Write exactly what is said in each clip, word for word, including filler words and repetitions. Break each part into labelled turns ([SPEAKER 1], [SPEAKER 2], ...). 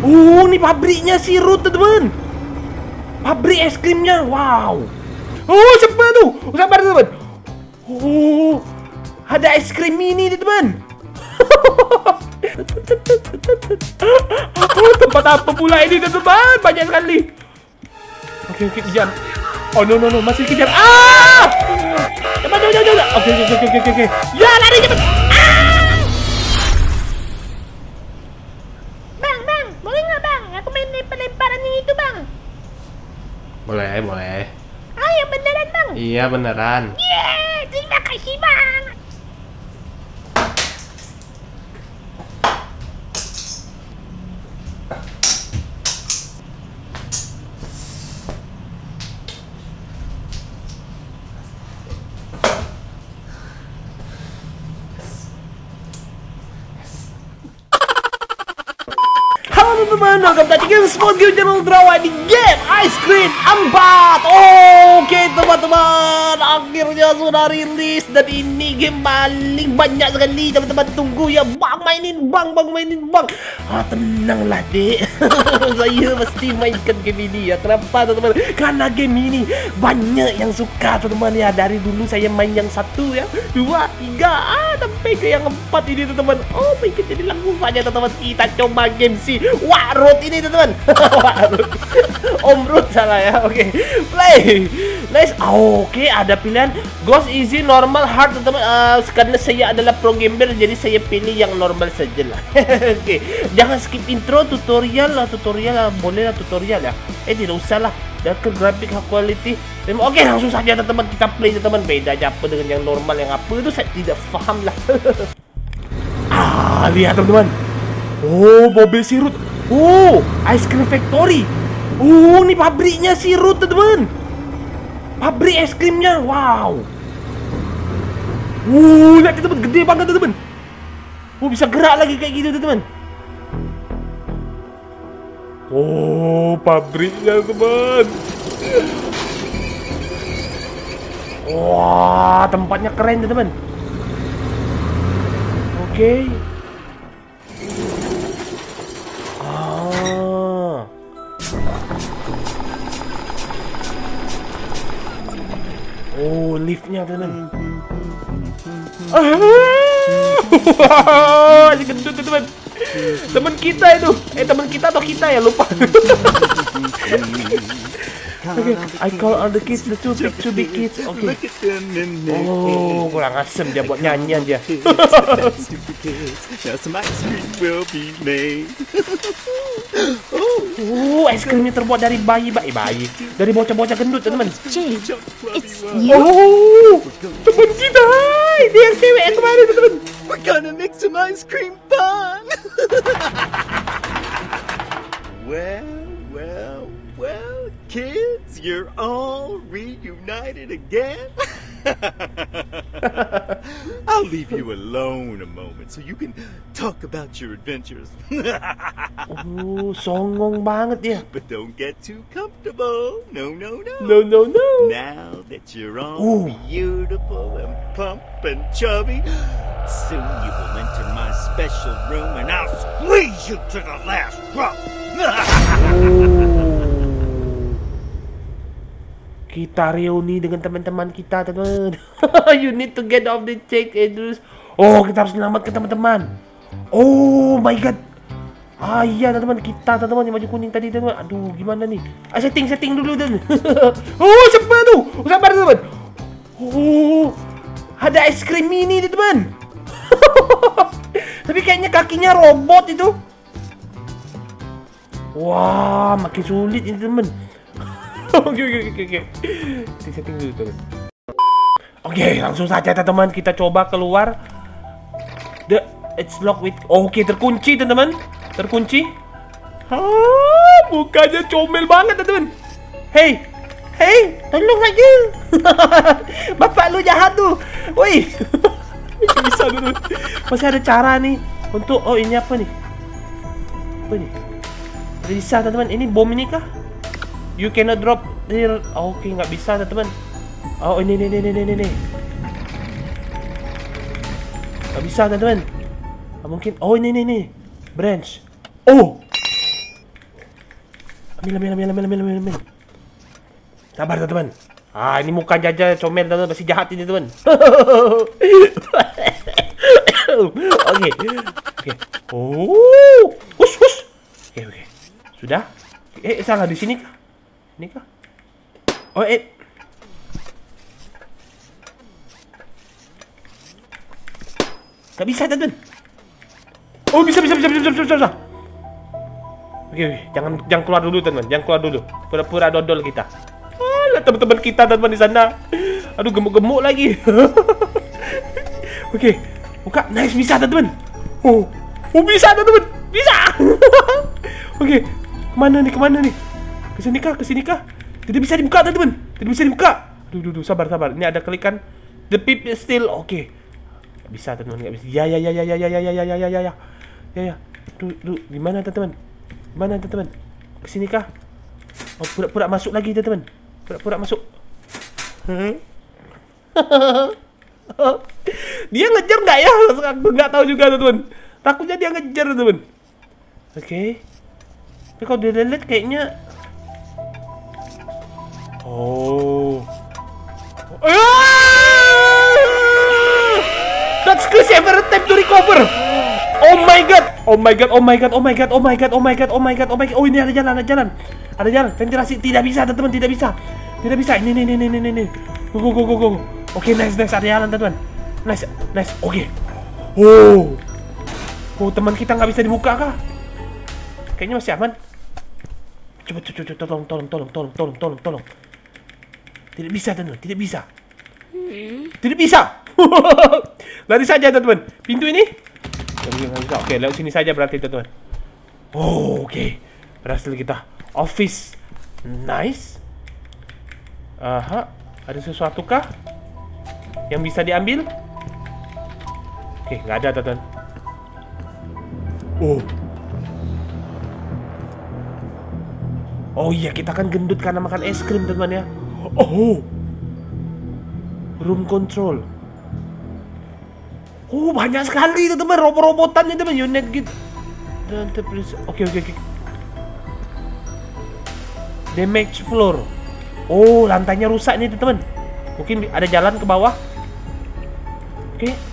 [SPEAKER 1] Oh, ini pabriknya sirut, teman-teman. Pabrik es krimnya. Wow. Oh, siapa tuh? Oh, sabar, teman-teman. Oh, ada es krim mini, teman-teman. Oh, tempat apa pula ini, teman-teman? Banyak sekali. Oke, oke, kejar. Oh, no, no, no. Masih kejar. Ah! Cepat, cepat, cepat. Oke, oke, oke, oke, oke. Ya, lari cepat. Ah!
[SPEAKER 2] Bang, bang. Boleh nggak, bang? Aku main lempar-lemparan yang itu, bang.
[SPEAKER 1] Boleh, boleh.
[SPEAKER 2] Ah, yang beneran, bang.
[SPEAKER 1] Iya, beneran.
[SPEAKER 2] Yeay, terima kasih, bang.
[SPEAKER 1] Teman-teman, welcome back to Sport Game Channel Drawa di game Ice Cream empat. Oke teman-teman, akhirnya sudah rilis. Dan ini game paling banyak sekali teman-teman tunggu ya. Bang mainin bang, bang mainin bang. Ah, tenanglah dek. Saya mesti mainkan game ini ya. Kenapa teman-teman? Karena game ini banyak yang suka teman-teman ya. Dari dulu saya main yang satu ya, dua, tiga, ah, sampai ke yang empat ini teman-teman. Oh my god, jadi langsung saja teman-teman kita coba game si Warut ini teman-teman. Warut. Om Rut salah ya. Oke, okay. Play. Nice. Oh, oke, okay. Ada pilihan Ghost, Easy, Normal, Hard teman-teman. Uh, karena saya adalah pro gamer, jadi saya pilih yang normal saja lah. Oke, okay. Jangan skip intro, tutorial lah, tutorial lah, boleh lah tutorial ya. Eh tidak usah lah. Dan ke grafik high quality. Oke, okay, langsung saja teman-teman kita play teman-teman. Beda aja apa dengan yang normal, yang apa itu saya tidak paham lah. Ah, lihat teman-teman. Oh, mobil sirut. Oh, Ice Cream Factory. Oh, ini pabriknya sirut, teman-teman. Pabrik es krimnya. Wow. Uh, lihat teman-teman, gede banget, teman-teman. Oh, bisa gerak lagi kayak gitu, teman-teman. Oh, pabriknya, teman. Wah, tempatnya keren, teman-teman. Oke. Okay. Oh, liftnya teman. Ah, si gendut teman. Teman kita itu. Eh, teman kita atau kita ya, lupa. Okay, I call all the kids the two big two big kids. Oke. Okay. Oh, kurang asem dia buat nyanyian dia. Oh, es krimnya terbuat dari bayi, bayi, bayi. Dari bocah-bocah gendut, teman-teman.
[SPEAKER 2] Jay, it's you.
[SPEAKER 1] Oh, teman kita. Dia yang cewek yang kemarin, teman-teman.
[SPEAKER 3] We're gonna make some ice cream fun. Well, well, well, kids, you're all reunited again. I'll leave you alone a moment so you can talk about your adventures.
[SPEAKER 1] Oh, songong banget dia.
[SPEAKER 3] But don't get too comfortable. No, no, no.
[SPEAKER 1] No, no, no.
[SPEAKER 3] Now that you're all
[SPEAKER 1] Ooh.
[SPEAKER 3] beautiful and plump and chubby, soon you will enter my special room and I'll squeeze you to the last drop.
[SPEAKER 1] Oh. Kita reuni dengan teman-teman kita, teman. You need to get off the check, Edus. Oh, kita harus selamatkan teman-teman. Oh my god. Ah iya teman-teman, kita teman-teman yang baju kuning tadi teman. Aduh, gimana nih? Ah, setting setting dulu teman. Oh, siapa tuh? Oh, sabar teman. Oh, ada es krim mini teman. Tapi kayaknya kakinya robot itu. Wah, makin sulit ini teman. Oke oke oke oke. Setting dulu teman. Oke, langsung saja teman-teman kita coba keluar. The it's locked with. Oke, terkunci teman-teman. Terkunci. Ah, mukanya comel banget teman-teman. Hey, hey, tolong aja. Bapak lu jahat tuh. Woi. Bisa teman. Masih ada cara nih untuk. Oh, ini apa nih? Apa nih? Bisa teman-teman. Ini bom ini kah? You cannot drop here. Oh, oke, okay, nggak bisa teman-teman. Oh, ini ini ini ini ini. Nggak bisa teman-teman. Mungkin. Oh, ini ini ini. Branch. Oh, Ambil, ambil, ambil, ambil, ambil, ambil, ambil. Sabar, teman-teman. Ah, ini muka Jaja comel, teman-teman. Masih jahat ini, teman. Oke. Oke. Oh. Hush, hush. Oke, oke. Sudah? Eh, salah di sini kah? Ini kah? Oh, eh. Gak bisa, teman. Oh, bisa, bisa, bisa, bisa, bisa, bisa, bisa. Oke, oke. Jangan, jangan keluar dulu, teman. Jangan keluar dulu. Pura-pura dodol kita. Alah, teman-teman kita, teman di sana. Aduh, gemuk-gemuk lagi. Oke, buka. Nice, bisa, teman. Oh, oh bisa, teman. Bisa. Oke, kemana nih, kemana nih? Kesini kah, kesini kah? Tidak bisa dibuka, teman. Tidak bisa dibuka. Duh, duh, duh, sabar, sabar. Ini ada kelikan. The pip is still oke. Gak bisa, teman, gak bisa. Ya, ya, ya, ya, ya, ya, ya, ya, ya, ya, ya, ya, ya, ya. Duh, duh, gimana, teman? Mana, teman? Kesini kah? Oh, pura-pura masuk lagi, teman. Pura-pura masuk. Dia ngejar nggak ya? Aku nggak tahu juga, teman. Takutnya dia ngejar, teman. Oke. Okay. Tapi kalau dia lihat kayaknya. Oh. That's the saver attempt to recover. Oh my god. Oh my god. Oh my god. Oh my god. Oh my god. Oh my god. Oh my god. Oh my god. Oh, ini ada jalan, ada jalan. Ada jalan. Ventilasi tidak bisa, teman, tidak bisa. Tidak bisa. Ini ini ini ini ini. Go go go go go. Oke, okay, nice nice, ada jalan, teman. Nice nice. Oke. Okay. Oh. Oh, teman kita nggak bisa dibuka kah? Kayaknya masih aman. Coba coba coba tolong tolong tolong tolong tolong tolong tolong. Tidak bisa, teman. Tidak bisa. Tidak bisa. Lari saja, teman. Pintu ini. Oke, lewat sini saja berarti, teman. Oh, oke. Okay. Berhasil kita. Office. Nice. Aha. Ada sesuatu kah yang bisa diambil? Oke, nggak ada, teman. Oh. Oh iya, kita kan gendut karena makan es krim, teman ya. Oh. Room control. Oh, banyak sekali, teman, robot-robotannya, teman. Unit gitu. Dan terus. Oke, oke, oke. Damage floor. Oh, lantainya rusak nih, teman. Mungkin ada jalan ke bawah. Oke. Okay.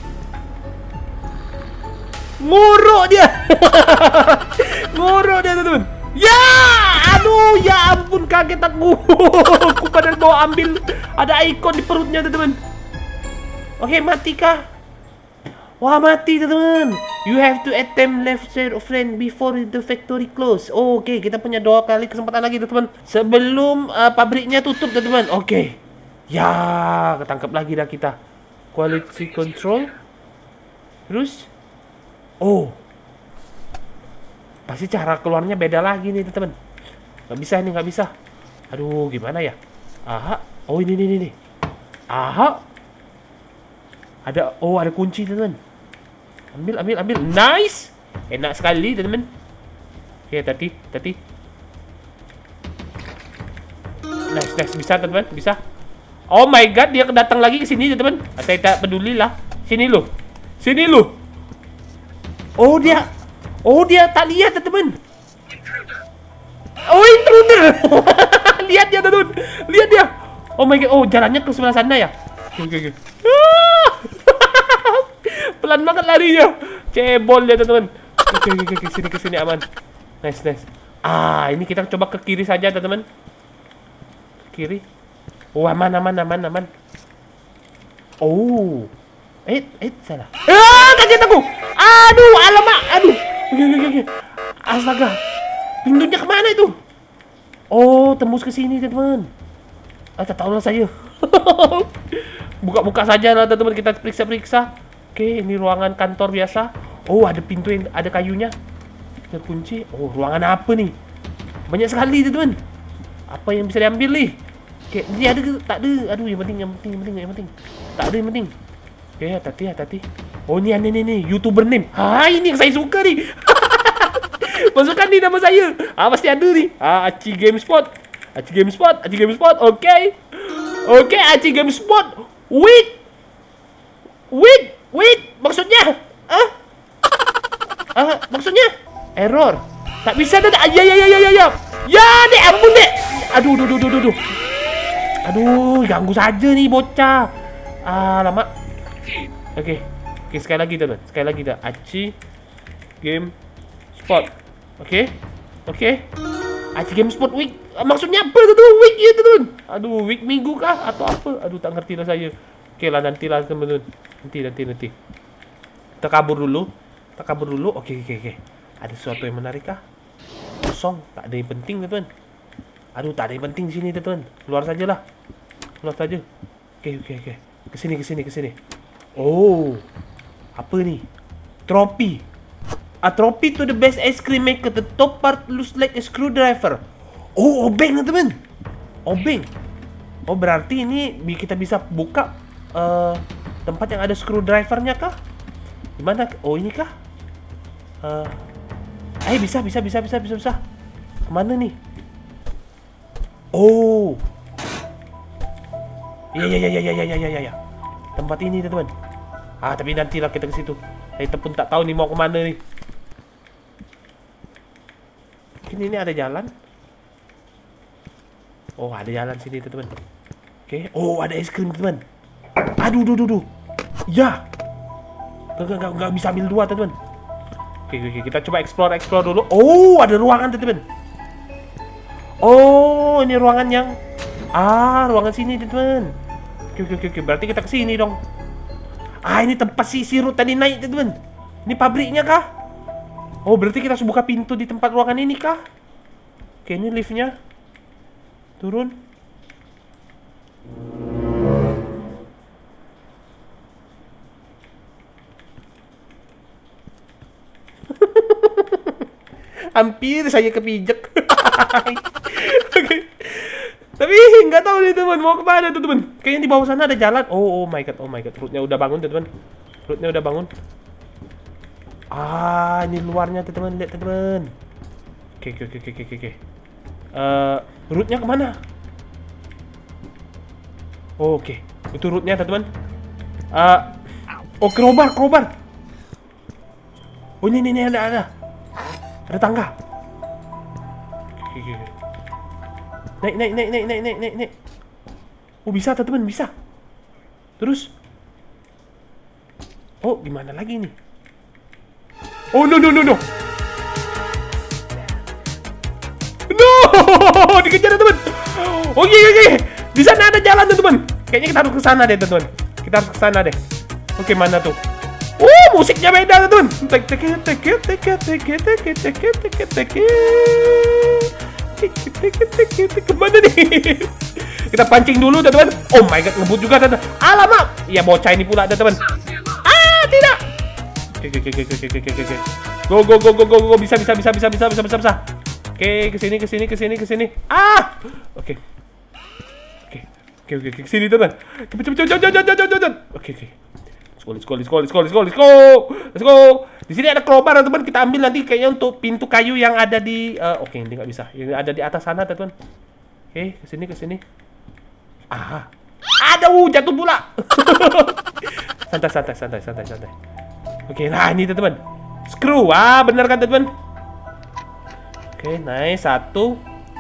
[SPEAKER 1] Ngorok dia. Ngorok dia, teman. Ya, aduh, ya ampun, kaget aku. Aku padahal mau ambil. Ada ikon di perutnya, teman. Oke, okay, mati kah? Wah, mati, teman. You have to attempt left side of friend before the factory close. Oh, oke, okay. Kita punya dua kali kesempatan lagi, teman. Sebelum uh, pabriknya tutup, teman. Oke. Okay. Ya, ketangkap lagi dah kita. Quality control. Terus. Oh. Pasti cara keluarnya beda lagi nih, teman. Gak bisa nih, gak bisa. Aduh, gimana ya? Aha. Oh, ini, ini, ini. Aha. Ada, oh, ada kunci, teman. Ambil, ambil, ambil. Nice. Enak sekali, teman. Oke, tadi, tadi. Nice, nice. Bisa, teman. Bisa. Oh my god, dia datang lagi ke sini, teman. Saya tak peduli lah. Sini lu. Sini lu. Oh, dia. Oh, dia tak lihat, teman. Oh, intruder. Lihat dia, teman. Lihat dia. Oh my god. Oh, jalannya ke sebelah sana ya. Oke, oke, oke. Pelan banget larinya. Cebol dia, teman. Oke, oke, oke, sini, ke sini aman. Nice, nice. Ah, ini kita coba ke kiri saja, teman. Kiri. Oh, aman, aman, aman, aman. Oh. Eh, eh, salah. Ah, kaget aku. Aduh, alamak. Aduh. Oke, oke, oke. Astaga. Pintunya kemana itu? Oh, tembus ke sini, teman. Ah, tak tahu lah saya. Buka-buka saja lah, teman. Kita periksa-periksa. Oke, ini ruangan kantor biasa. Oh, ada pintu yang ada kayunya. Terkunci. Oh, ruangan apa nih? Banyak sekali, teman. Apa yang bisa diambil nih? Oke, ini ada ke? Tak ada. Aduh, yang penting, yang penting, yang penting, yang penting. Tak ada yang penting. Oke, hati-hati, hati-hati. Oh, ini, ini, ini, ini. YouTuber name. Ha, ini yang saya suka nih. Masukkan nih nama saya. Ah, pasti ada nih. Ah, Aci GameSpot. Aci GameSpot, Aci GameSpot. Oke. Okay. Oke, okay, Aci GameSpot. Wait. Wait, wait. Maksudnya? Ah? Ah, maksudnya? Error. Tak bisa dah. Ya ya ya ya ya. Ya, Dek, ampun, Dek. Aduh, aduh, aduh, aduh, aduh. Aduh, ganggu saja nih bocah. Alamak. Oke. Oke, sekali lagi teman. Sekali lagi dah. Aci Game Spot. Oke. Oke. Aci Game Spot week. Maksudnya apa tu tuh week ya teman? Aduh, week minggu kah atau apa? Aduh, tak ngerti lah saya. Oke lah, nantilah teman-teman. Nanti, nanti, nanti. Kita kabur dulu. Kita kabur dulu. Oke, oke, oke. Ada sesuatu yang menarik kah? Kosong. Tak ada yang penting teman. Aduh, tak ada yang penting di sini teman. Keluar sajalah. Keluar saja. Oke, oke, oke. Kesini, kesini, kesini. Oh, apa ni? Trophy. A trophy to the best ice cream maker. The top part looks like a screwdriver. Oh, obeng teman. Obeng. Oh, berarti ini kita bisa buka uh, tempat yang ada screwdrivernya kah? Gimana? Oh, ini kah? Uh, eh, bisa, bisa, bisa, bisa, bisa, bisa. Kemana nih? Oh. Ya, ya, ya, ya, ya, ya, ya, ya, ya. Tempat ini teman. Ah, tapi nantilah kita ke situ. Saya pun tak tahu nih mau kemana nih. Mungkin ini ada jalan. Oh, ada jalan sini teman. Oke. Oh, ada es krim teman. Aduh, duh, duh, duh. Ya. Gak, gak, gak bisa ambil dua teman. Oke, oke, kita coba explore, explore dulu. Oh, ada ruangan teman. Oh, ini ruangan yang ah, ruangan sini teman. Oke, oke, oke, berarti kita ke sini dong. Ah, ini tempat si sirut tadi naik teman. Ini pabriknya kah? Oh, berarti kita harus buka pintu di tempat ruangan ini kah? Oke, ini liftnya. Turun. Hampir saya kepijak. Oke. Tapi nggak tahu nih teman mau kemana tuh teman. Kayaknya di bawah sana ada jalan. Oh, oh my god, oh my god. Rootnya udah bangun teman. Rootnya udah bangun. Ah, ini luarnya teman, lihat teman. Oke, oke, oke, oke, oke. Uh, rootnya kemana? Oh, oke, okay. Itu rootnya teman. Uh, oh, crowbar, crowbar. Oh, ini, ini, ini ada, ada. Ada tangga. Oke, oke, oke. Naik, naik, naik, naik, naik, naik, naik, naik. Oh, bisa teman, bisa. Terus. Oh, gimana lagi nih? Oh, no, no, no, no. No, dikejar teman. Oke, oke, oke. Di sana ada jalan teman. Kayaknya kita harus ke sana deh teman. Kita harus ke sana deh. Oke, mana tuh? Oh, musiknya beda teman. Tek tek tek tek tek tek tek tek tek tek tek. Kemana nih? Kita pancing dulu teman. Oh my god, ngebut juga teman. Alamak, ya bocah ini pula teman. Ah, tidak. Oke, oke, oke, oke, oke, oke, oke. Go, go, go, go, go, go. Bisa, bisa, bisa, bisa, bisa, bisa, bisa, bisa. Oke, kesini, kesini, kesini, kesini. Ah, oke. Oke, oke, oke, kesini teman. Cepet, cepet, cepet, cepet, cepet, cepet, cepet. Oke, oke. Let's go, let's go, let's go, let's go, let's go, let's go. Let's go. Di sini ada crowbar teman. Kita ambil nanti kayaknya untuk pintu kayu yang ada di. Uh, oke, okay, ini nggak bisa. Yang ada di atas sana teman. Oke, okay, kesini, kesini. Ah, ada, uh, jatuh pula. Santai, santai, santai, santai, santai. Oke, okay, nah ini teman. Screw, ah bener kan teman. Oke, okay, nice, satu.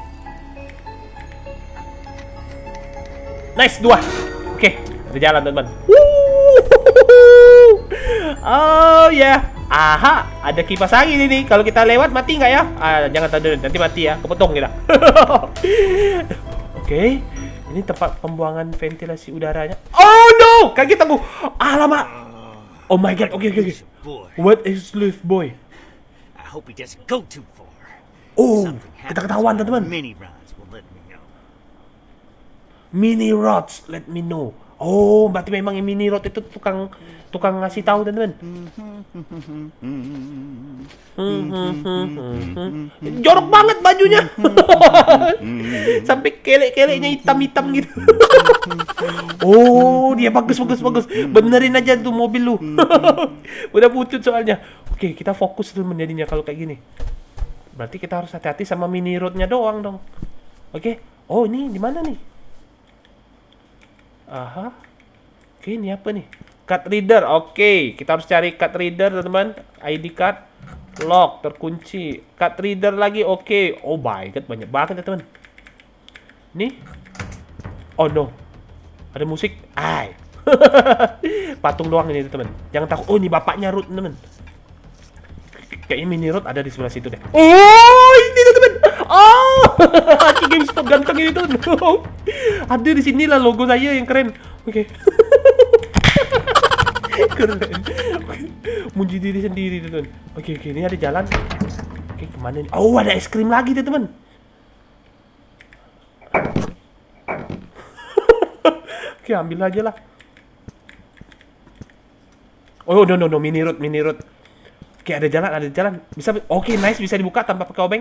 [SPEAKER 1] Nice, dua. Oke, okay, ada jalan teman. Oh ya, yeah. Aha, ada kipas angin ini. Kalau kita lewat mati nggak ya? Ah, jangan tadi, nanti mati ya, kepotong kita. Oke, okay. Ini tempat pembuangan ventilasi udaranya. Oh no, kaget aku. Alamak. Oh my god, oke, okay, oke, okay, oke. Okay. What is Sleuth Boy?
[SPEAKER 3] I hope he doesn't go too far.
[SPEAKER 1] Oh, kita ketahuan teman-teman.
[SPEAKER 3] Mini rods will let me know.
[SPEAKER 1] Mini rods let me know. Oh, berarti memang yang mini rod itu tukang tukang ngasih tahu teman-teman. Jorok banget bajunya. Sampai kelek-keleknya hitam-hitam gitu. Oh, dia bagus bagus bagus. Benerin aja tuh mobil lu. Udah pucut soalnya. Oke, kita fokus tuh menjadinya kalau kayak gini. Berarti kita harus hati-hati sama mini rodnya doang dong. Oke. Oh, ini di mana nih? Aha. Oke, ini apa nih? Card reader. Oke, kita harus cari card reader, teman-teman. I D card. Lock, terkunci. Card reader lagi, oke. Okay. Oh my god, banyak banget ya teman. Nih. Oh no. Ada musik. Ay. Patung doang ini teman. Jangan takut. Oh ini bapaknya Ruth teman. Kayaknya mini Ruth ada di sebelah situ deh. Oh ini teman. Oh, Aci GameSpot ganteng ini tuh. Ada di sini lah logo saya yang keren. Oke. Okay. Keren. Muji diri sendiri teman. Oke okay, oke okay. Ini ada jalan. Oke okay, kemana nih? Oh ada es krim lagi tuh teman. Oke okay, ambil aja lah. Oh no no no mini Ruth mini Ruth. Oke okay, ada jalan ada jalan. Bisa. Oke okay, nice bisa dibuka tanpa pakai obeng.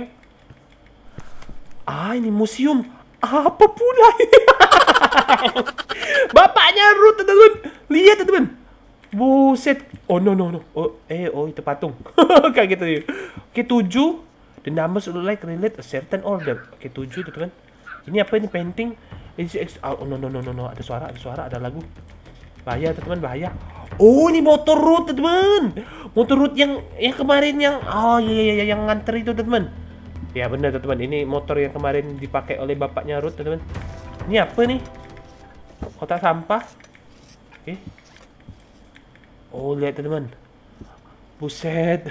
[SPEAKER 1] Ah, ini museum. Apa pula ini? Bapaknya Ruth, teman-teman. Lihat, teman-teman. Buset. Oh, no, no, no. Oh, eh, oh, itu patung. Kayak gitu ya. Oke, tujuh. The numbers look like relate a certain order. Oke, tujuh, teman-teman. Ini apa ini? Painting. Oh, no, no, no, no, no. Ada suara, ada suara, ada lagu. Bahaya, teman-teman, bahaya. Oh, ini motor Ruth, teman-teman. Motor Ruth yang yang kemarin yang... Oh, iya, iya, iya, yang nganter itu, teman-teman. Ya benar teman-teman, ini motor yang kemarin dipakai oleh bapaknya Ruth teman-teman. Ini apa nih? Kotak sampah. Oke. Okay. Oh lihat teman-teman. Buset.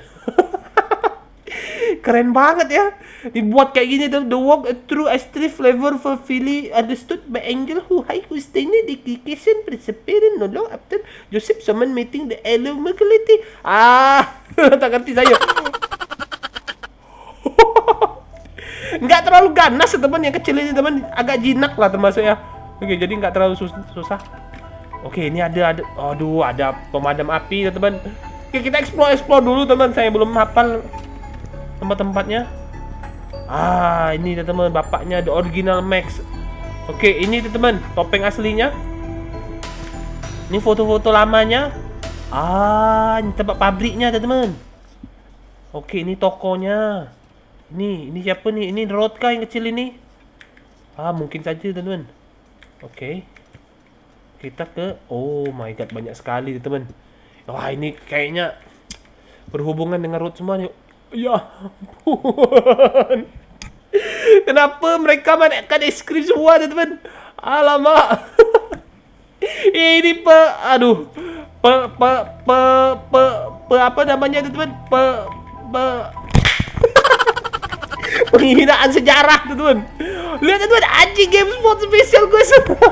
[SPEAKER 1] Keren banget ya. Dibuat kayak gini tuh. The walk through a street flavor for Philly understood by angel who high who stayed in the kitchen disappearing no long after Joseph summon meeting the Illuminati. Ah, tak ngerti saya. Nggak terlalu ganas teman yang kecil ini teman, agak jinak lah termasuk ya. Oke jadi nggak terlalu sus susah. Oke ini ada ada aduh ada pemadam api ya teman. Oke kita explore explore dulu teman, saya belum hafal tempat-tempatnya. Ah ini teman bapaknya the original Max. Oke ini teman topeng aslinya. Ini foto-foto lamanya. Ah ini tempat pabriknya teman. Oke ini tokonya. Ini, ini siapa nih? Ini Ruth kah yang kecil ini? Ah, mungkin saja teman-teman. Oke. Kita ke... Oh my god, banyak sekali teman. Wah, ini kayaknya berhubungan dengan Ruth semua nih. Ya ampun. Kenapa mereka makan es krim semua teman-teman? Alamak. Ini pe... Aduh. Pe... Pe... Pe... Pe... Pe... Apa namanya teman-teman? Pe... Pe... Penghinaan sejarah teman-teman. Lihat teman-teman, Aci GameSpot spesial guys.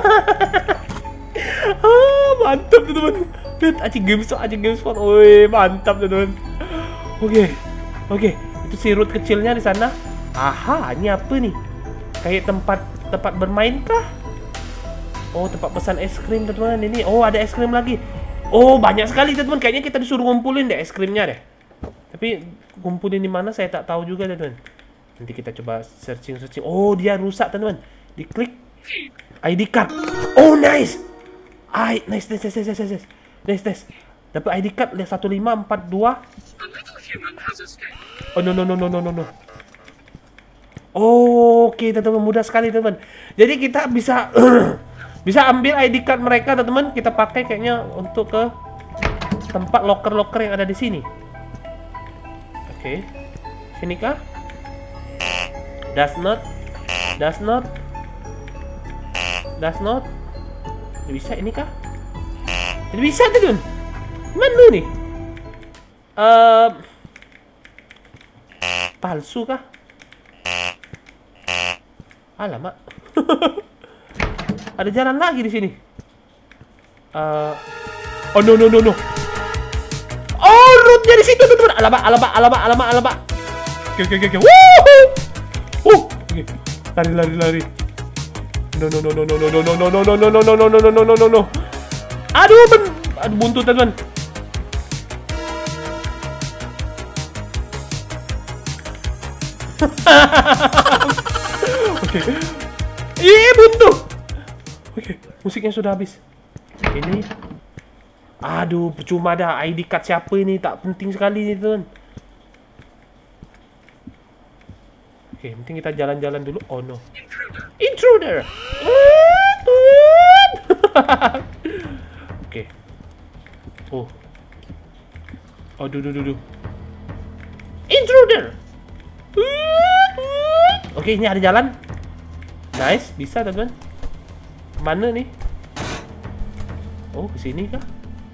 [SPEAKER 1] Ah, mantap teman-teman. Lihat Aci GameSpot, Aci GameSpot. Woi, mantap teman-teman. Oke. Oke, itu si Ruth kecilnya di sana. Aha, ini apa nih? Kayak tempat tempat bermain kah? Oh, tempat pesan es krim teman-teman. Ini oh ada es krim lagi. Oh, banyak sekali teman-teman. Kayaknya kita disuruh ngumpulin deh es krimnya deh. Tapi ngumpulin di mana saya tak tahu juga teman-teman. Nanti kita coba searching-searching. Oh, dia rusak, teman-teman. Diklik I D card. Oh, nice. I nice, nice, nice, nice, nice. Nice, nice. Dapat I D card lihat satu lima empat dua. Oh, no, no, no, no, no, no, no. Oh, oke, okay, teman-teman, mudah sekali, teman. Jadi kita bisa bisa ambil I D card mereka, teman-teman. Kita pakai kayaknya untuk ke tempat locker-locker yang ada di sini. Oke. Okay. Sini kah? Does not, does not, does not. Bisa ini kah? Tidak bisa teman. Mana nih? Uh, palsu kah? Alamak. Ada jalan lagi di sini. Uh, oh no no no no. Oh rootnya di situ teman. Alamak alamak alamak alamak alamak. Oke oke oke. Woohoo. Uh, oke. Lari lari lari. No no no no no no no no no no no no no no no no no no no. Aduh, ben, aduh buntu teman. Oke. Ih, buntu. Oke, musiknya sudah habis. Ini. Aduh, percuma dah. I D card siapa ini? Tak penting sekali nih, teman. Oke, penting kita jalan-jalan dulu. Oh no. Intruder. Oke. Oh. Oh, duh, duh, duh, duh. Oke, ini ada jalan. Nice, bisa teman-teman. Mana nih? Oh, ke sini kah?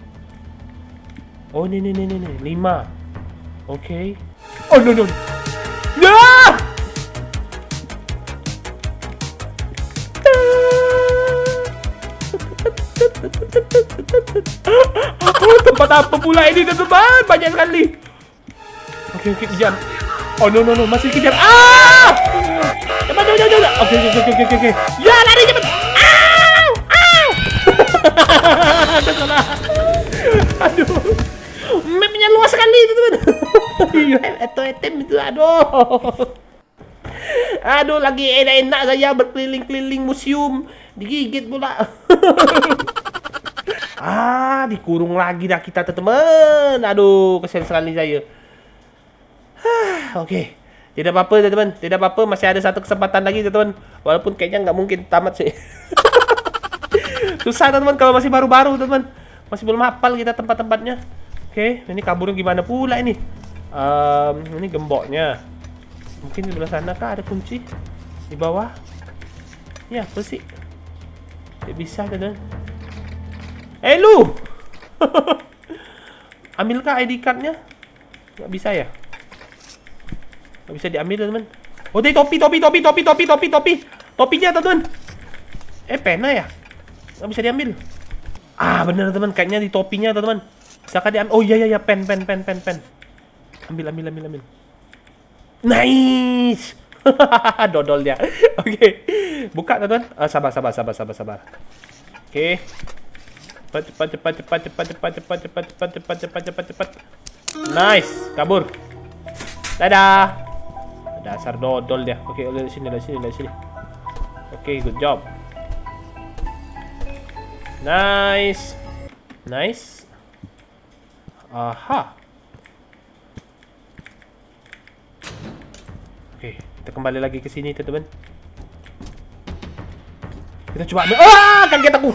[SPEAKER 1] Oh, ini nih nih nih nih, lima. Oke. Oh, no no. Ya! Oh, tempat apa pula ini teman-teman? Banyak sekali. Oke oke kejar. Oh no no no, masih kejar. Ah! Cepat cepat cepat. Oke oke oke oke oke. Ya lari cepat. Au! Au! Aduh. Mapnya luas sekali teman-teman. Iya, itu item itu aduh. Aduh, lagi enak-enak saya berkeliling-keliling museum, digigit pula. Ah, dikurung lagi dah kita teman-teman. Aduh, kesian sekali saya. Oke, okay. Tidak apa-apa teman-teman, tidak apa-apa, masih ada satu kesempatan lagi teman-teman. Walaupun kayaknya nggak mungkin tamat sih. Susah teman-teman kalau masih baru-baru teman-teman. Masih belum hafal kita tempat-tempatnya. Oke, okay. Ini kaburnya gimana pula ini? Um, ini gemboknya. Mungkin di sebelah sana kah ada kunci? Di bawah? Ya, apa sih? Tidak bisa teman-teman. Eh lu! Ambilkah I D card-nya? Nggak bisa ya? Nggak bisa diambil teman-teman. Oh, tadi topi, topi, topi, topi, topi, topi, topi. Topinya teman-teman. Eh, pena ya? Nggak bisa diambil. Ah, bener teman, kayaknya di topinya teman-teman. Bisakah diambil? Oh iya iya iya, pen, pen, pen, pen, pen. Ambil, ambil, ambil, ambil. Nice! Dodol dia. Oke. Okay. Buka teman-teman. Ah, sabar, sabar, sabar, sabar, sabar. Oke. Okay. Cepat, cepat, cepat, cepat, cepat, cepat, cepat, cepat, cepat, cepat, cepat, cepat, cepat. Nice, kabur. Dadah. Dasar dodol dia. Oke, dari sini, dari sini, dari sini. Oke, good job. Nice. Nice. Aha. Oke, kita kembali lagi ke sini, teman-teman. Kita coba ambil. Ah, kaget aku.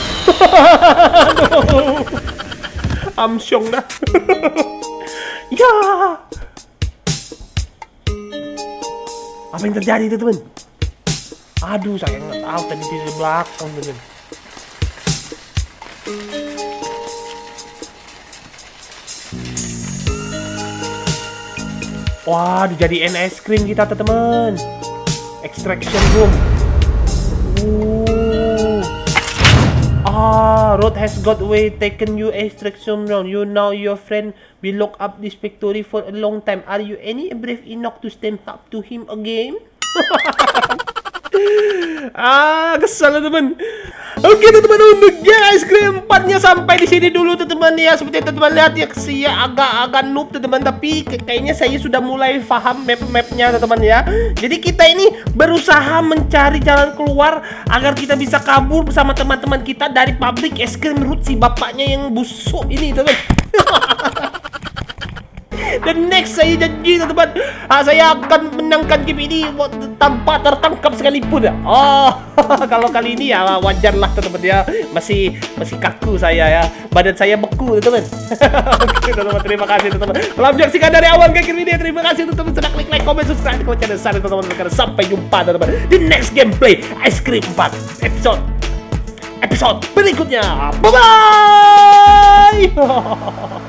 [SPEAKER 1] Amsyong dah. Ya. Apa yang terjadi teman-teman? Aduh, saya nggak tahu tadi di belakang teman. Wah, dijadiin es krim kita teman-teman. Extraction room. Ah, road has got away, taken you extraction round. You know your friend will lock up this factory for a long time. Are you any brave enough to stand up to him again? Ah, kesal teman. Oke teman-teman, untuk game ice cream empatnya sampai di sini dulu teman-teman ya. Seperti teman-teman lihat ya, saya agak-agak noob teman-teman, tapi kayaknya saya sudah mulai paham map-mapnya teman-teman ya. Jadi kita ini berusaha mencari jalan keluar agar kita bisa kabur bersama teman-teman kita dari pabrik es krim Ruth si bapaknya yang busuk ini teman. Dan next saya janji teman-teman, ah, saya akan menangkan game ini tanpa tertangkap sekalipun. Oh, kalau kali ini ya wajar lah teman-teman ya, masih masih kaku saya ya, badan saya beku teman-teman. Oke teman-teman, terima kasih teman-teman telah menyaksikan dari awal ke akhir video. Terima kasih teman-teman sudah klik like, comment, subscribe ke channel saya teman-teman. Sampai jumpa teman-teman di next gameplay Ice Cream empat episode episode berikutnya. Bye bye.